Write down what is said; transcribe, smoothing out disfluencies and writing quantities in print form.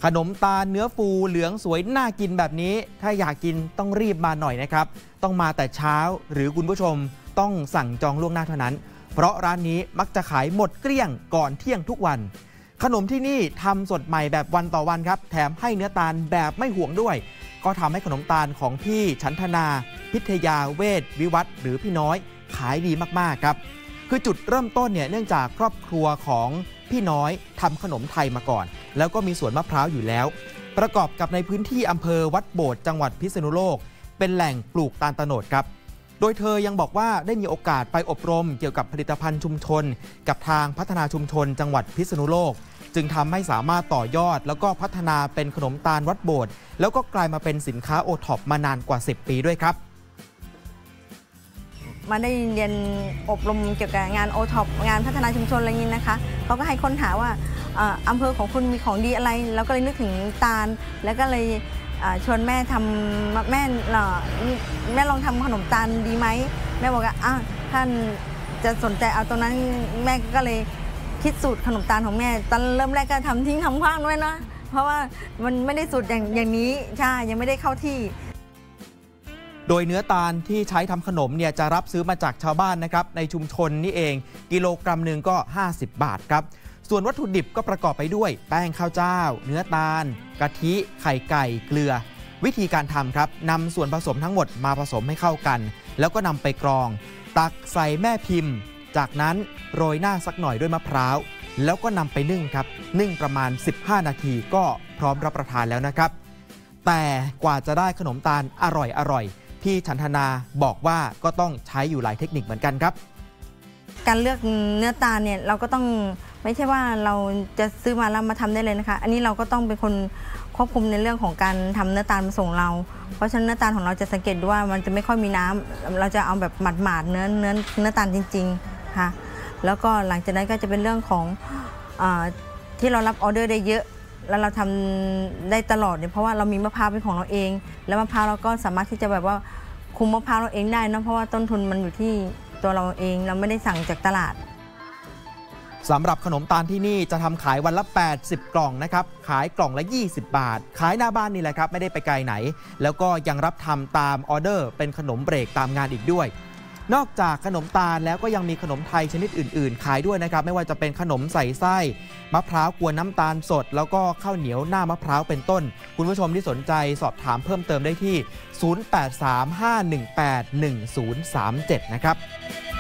ขนมตาลเนื้อฟูเหลืองสวยน่ากินแบบนี้ถ้าอยากกินต้องรีบมาหน่อยนะครับต้องมาแต่เช้าหรือคุณผู้ชมต้องสั่งจองล่วงหน้าเท่านั้นเพราะร้านนี้มักจะขายหมดเกลี้ยงก่อนเที่ยงทุกวันขนมที่นี่ทำสดใหม่แบบวันต่อวันครับแถมให้เนื้อตาลแบบไม่ห่วงด้วยก็ทำให้ขนมตาลของพี่ชันธนาพิทยาเวชวิวัฒน์หรือพี่น้อยขายดีมากๆครับคือจุดเริ่มต้นเนี่ยเนื่องจากครอบครัวของพี่น้อยทำขนมไทยมาก่อนแล้วก็มีสวนมะพร้าวอยู่แล้วประกอบกับในพื้นที่อำเภอวัดโบสถ์จังหวัดพิษณุโลกเป็นแหล่งปลูกตาลโตนดครับโดยเธอยังบอกว่าได้มีโอกาสไปอบรมเกี่ยวกับผลิตภัณฑ์ชุมชนกับทางพัฒนาชุมชนจังหวัดพิษณุโลกจึงทำให้สามารถต่อยอดแล้วก็พัฒนาเป็นขนมตาลวัดโบสถ์แล้วก็กลายมาเป็นสินค้าโอท็อปมานานกว่า10 ปีด้วยครับมาได้เรียนอบรมเกี่ยวกับงานโอท็อปงานพัฒนาชุมชนอะไรนี้นะคะเขาก็ให้ค้นหาว่าอำเภอของคุณมีของดีอะไรแล้วก็เลยนึกถึงตาลแล้วก็เลยชวนแม่ทำแม่ลองทำขนมตาลดีไหมแม่บอกว่าท่านจะสนใจเอาตรงนั้นแม่ก็เลยคิดสูตรขนมตาลของแม่ตอนเริ่มแรกก็ทำทิ้งทำขว้างด้วยนะเพราะว่ามันไม่ได้สูตรอย่างนี้ใช่ยังไม่ได้เข้าที่โดยเนื้อตาลที่ใช้ทำขนมเนี่ยจะรับซื้อมาจากชาวบ้านนะครับในชุมชนนี่เองกิโลกรัมหนึ่งก็50 บาทครับส่วนวัตถุดิบก็ประกอบไปด้วยแป้งข้าวเจ้าเนื้อตาลกะทิไข่ไก่เกลือวิธีการทำครับนำส่วนผสมทั้งหมดมาผสมให้เข้ากันแล้วก็นำไปกรองตักใส่แม่พิมพ์จากนั้นโรยหน้าสักหน่อยด้วยมะพร้าวแล้วก็นำไปนึ่งครับนึ่งประมาณ15 นาทีก็พร้อมรับประทานแล้วนะครับแต่กว่าจะได้ขนมตาลอร่อยพี่ชันธนาบอกว่าก็ต้องใช้อยู่หลายเทคนิคเหมือนกันครับการเลือกเนื้อตาลเนี่ยเราก็ต้องไม่ใช่ว่าเราจะซื้อมาแล้วมาทำได้เลยนะคะอันนี้เราก็ต้องเป็นคนควบคุมในเรื่องของการทำเนื้อตาลมาส่งเราเพราะฉะนั้นเนื้อตาลของเราจะสังเกตว่ามันจะไม่ค่อยมีน้ำเราจะเอาแบบหมาดๆเนื้อตาลจริงๆค่ะแล้วก็หลังจากนั้นก็จะเป็นเรื่องของที่เรารับออเดอร์ได้เยอะแล้วเราทำได้ตลอดเนี่ยเพราะว่าเรามีมะพร้าวเป็นของเราเองแล้วมะพร้าวเราก็สามารถที่จะแบบว่าคุมมะพร้าวเราเองได้นะเพราะว่าต้นทุนมันอยู่ที่ตัวเราเองเราไม่ได้สั่งจากตลาดสำหรับขนมตาลที่นี่จะทำขายวันละ80 กล่องนะครับขายกล่องละ20 บาทขายหน้าบ้านนี่แหละครับไม่ได้ไปไกลไหนแล้วก็ยังรับทำตามออเดอร์เป็นขนมเบรกตามงานอีกด้วยนอกจากขนมตาลแล้วก็ยังมีขนมไทยชนิดอื่นๆขายด้วยนะครับไม่ว่าจะเป็นขนมใส่ไส้มะพร้าวกวนน้ำตาลสดแล้วก็ข้าวเหนียวหน้ามะพร้าวเป็นต้นคุณผู้ชมที่สนใจสอบถามเพิ่มเติมได้ที่ 0835181037 นะครับ